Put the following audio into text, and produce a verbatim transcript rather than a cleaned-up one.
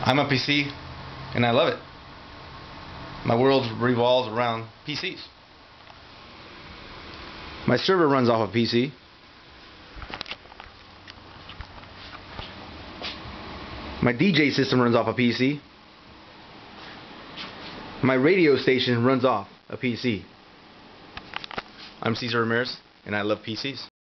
I'm a P C, and I love it. My world revolves around P Cs. My server runs off a P C. My D J system runs off a P C. My radio station runs off a P C. I'm Cesar Ramirez, and I love P Cs.